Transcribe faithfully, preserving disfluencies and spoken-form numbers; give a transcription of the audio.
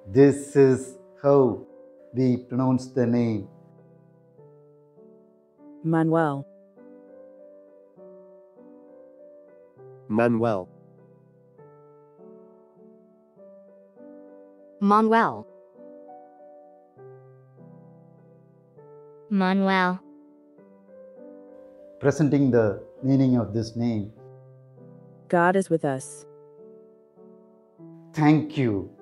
This is how we pronounce the name. Manuel, Mannuell, Manuell, Manuel, Presenting the meaning of this name. God is with us. Thank you.